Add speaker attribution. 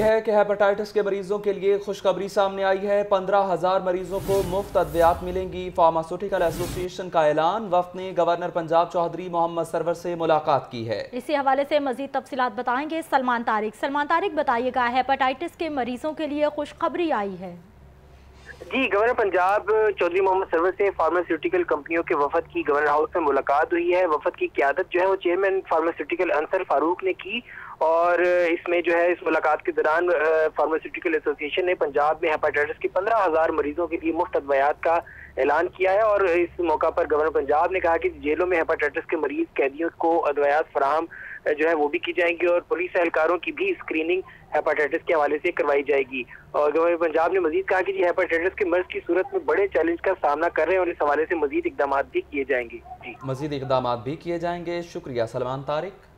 Speaker 1: है कि हेपेटाइटिस के मरीजों के लिए खुशखबरी सामने आई है। 15,000 मरीजों को मुफ्त अद्वियात मिलेंगी। फार्मास्यूटिकल एसोसिएशन का ऐलान। वफ्द ने गवर्नर पंजाब चौधरी मोहम्मद सरवर से मुलाकात की है।
Speaker 2: इसी हवाले से मजीद तफसीलात बताएंगे सलमान तारिक। सलमान तारिक, बताइएगा, हेपेटाइटिस के मरीजों के लिए खुशखबरी आई है।
Speaker 3: जी, गवर्नर पंजाब चौधरी मोहम्मद सरवर से फार्मास्यूटिकल कंपनियों के वफद की गवर्नर हाउस में मुलाकात हुई है। वफद की क़यादत जो है वो चेयरमैन फार्मास्यूटिकल अंसर फारूक ने की और इसमें जो है इस मुलाकात के दौरान फार्मास्यूटिकल एसोसिएशन ने पंजाब में हेपेटाइटिस के 15,000 मरीजों के लिए मुफ्त अद्वियात का ऐलान किया है। और इस मौका पर गवर्नर पंजाब ने कहा कि जेलों में हेपेटाइटिस के मरीज कैदियों को अद्वियात फराहम जो है वो भी की जाएंगी और पुलिस एहलकारों की भी स्क्रीनिंग हेपेटाइटिस के हवाले से करवाई जाएगी। और गवर्नर पंजाब ने मजीद कहा कि हेपेटाइटिस के मर्ज की सूरत में बड़े चैलेंज का सामना कर रहे हैं और इस हवाले से मजीद इकदाम भी किए जाएंगे। जी,
Speaker 1: मजीद इकदाम भी किए जाएंगे। शुक्रिया सलमान तारिक।